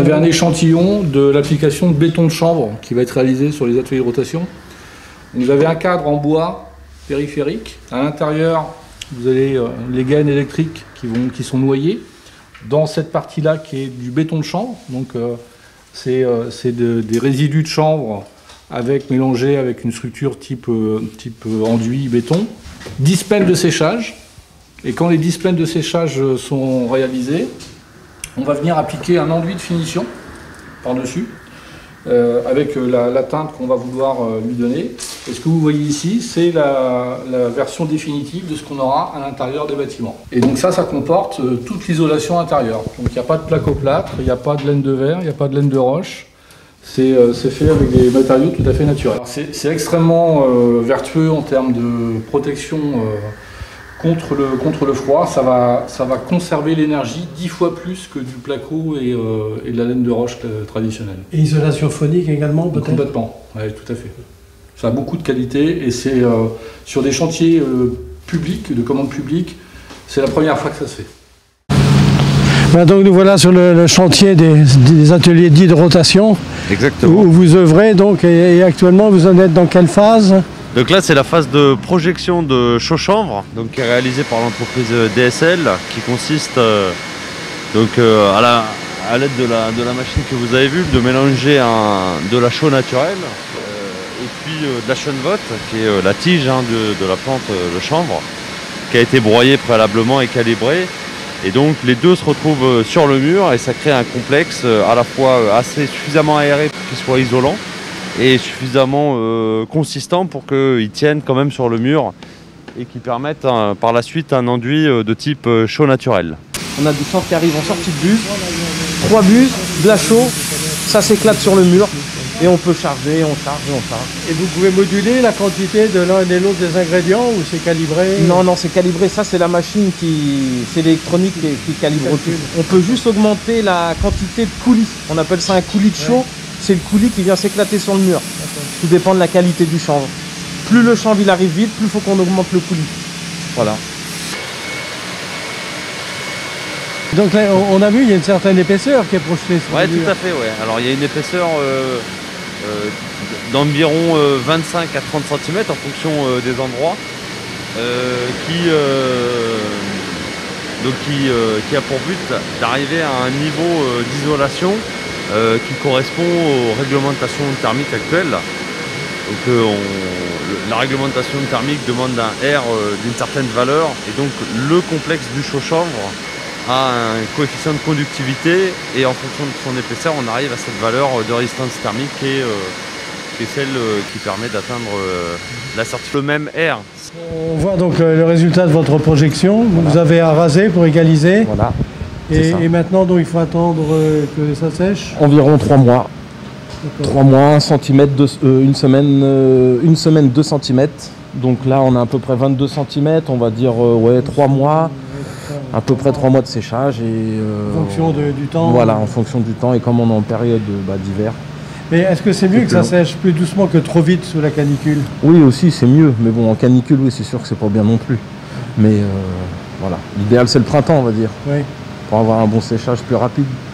avez un échantillon de l'application de béton de chanvre qui va être réalisé sur les ateliers de rotation. Vous avez un cadre en bois périphérique. À l'intérieur, vous avez les gaines électriques qui sont noyées dans cette partie-là qui est du béton de chanvre. Donc c'est des résidus de chanvre mélangés avec une structure type enduit béton. 10 pelles de séchage. Et quand les 10 pelles de séchage sont réalisées, on va venir appliquer un enduit de finition par-dessus, avec la teinte qu'on va vouloir lui donner. Et ce que vous voyez ici, c'est la version définitive de ce qu'on aura à l'intérieur des bâtiments. Et donc ça comporte toute l'isolation intérieure. Donc il n'y a pas de plaque au plâtre, il n'y a pas de laine de verre, il n'y a pas de laine de roche. C'est fait avec des matériaux tout à fait naturels. C'est extrêmement vertueux en termes de protection contre le froid. Ça va conserver l'énergie 10 fois plus que du placo et de la laine de roche traditionnelle. Et isolation phonique également, peut-être? Complètement, oui, tout à fait. Ça a beaucoup de qualité et c'est sur des chantiers publics, de commande publique, c'est la première fois que ça se fait. Donc nous voilà sur le chantier des ateliers dits de rotation. Exactement. Où vous œuvrez donc et actuellement vous en êtes dans quelle phase? Donc là c'est la phase de projection de chaux-chanvre, donc qui est réalisée par l'entreprise DSL, qui consiste à l'aide de la machine que vous avez vue, de mélanger de la chaux naturelle et puis de la chènevotte, qui est la tige de la plante de chanvre, qui a été broyée préalablement et calibrée. Et donc les deux se retrouvent sur le mur et ça crée un complexe à la fois suffisamment aéré pour qu'il soit isolant et suffisamment consistant pour qu'il tienne quand même sur le mur et qu'il permette par la suite un enduit de type chaux naturel. On a du chanvre qui arrive en sortie de buse, 3 buses, de la chaux, ça s'éclate sur le mur et on peut charger, on charge et on charge. Et vous pouvez moduler la quantité de l'un et l'autre des ingrédients ou c'est calibré? Non, c'est calibré, ça c'est la machine c'est l'électronique qui calibre tout. On peut juste augmenter la quantité de coulis, on appelle ça un coulis de chaux, c'est le coulis qui vient s'éclater sur le mur. Tout dépend de la qualité du chanvre. Plus le chanvre il arrive vite, plus il faut qu'on augmente le coulis. Voilà. Donc là, on a vu, il y a une certaine épaisseur qui est projetée sur le mur. Oui, tout à fait, ouais. Alors il y a une épaisseur d'environ 25 à 30 cm en fonction des endroits, qui a pour but d'arriver à un niveau d'isolation qui correspond aux réglementations thermiques actuelles. Donc la réglementation thermique demande un R d'une certaine valeur et donc le complexe du chaux-chanvre a un coefficient de conductivité et en fonction de son épaisseur on arrive à cette valeur de résistance thermique qui est celle qui permet d'atteindre la sortie. Le même R. On voit donc le résultat de votre projection. Voilà. Vous avez arasé pour égaliser. Voilà. Et maintenant donc il faut attendre que ça sèche. Environ 3 mois. 3 mois, 1 cm, une semaine 2 cm. Donc là on a à peu près 22 cm, on va dire 3 mois. À peu près 3 mois de séchage et en fonction du temps. Voilà, en fonction du temps et comme on est en période d'hiver. Mais est-ce que c'est mieux que ça sèche plus doucement que trop vite sous la canicule? Oui aussi c'est mieux, mais bon en canicule oui c'est sûr que c'est pas bien non plus. Mais voilà, l'idéal c'est le printemps on va dire. Oui. Pour avoir un bon séchage plus rapide.